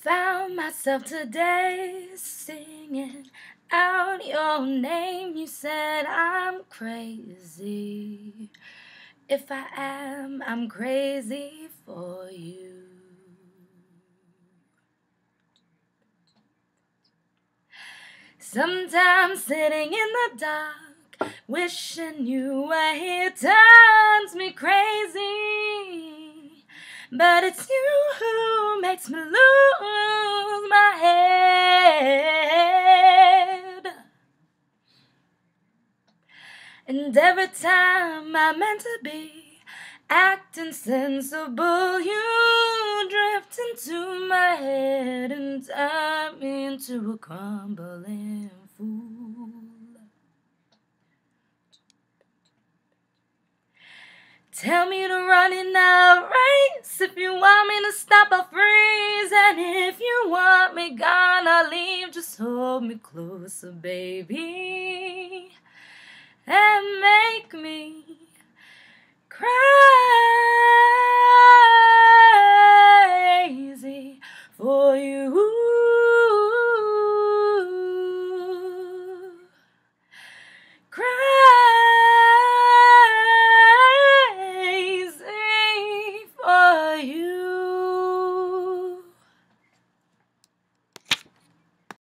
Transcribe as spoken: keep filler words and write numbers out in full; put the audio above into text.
Found myself today singing out your name. You said I'm crazy. If I am, I'm crazy for you. Sometimes sitting in the dark, wishing you were here, turns me crazy. But it's you who makes me lose my head. And every time I'm meant to be acting sensible, you drift into my head and turn me into a crumbling fool. Tell me to run in a race. If you want me to stop, I'll freeze. And if you want me gone, I'll leave. Just hold me closer, baby, and make me crazy for you.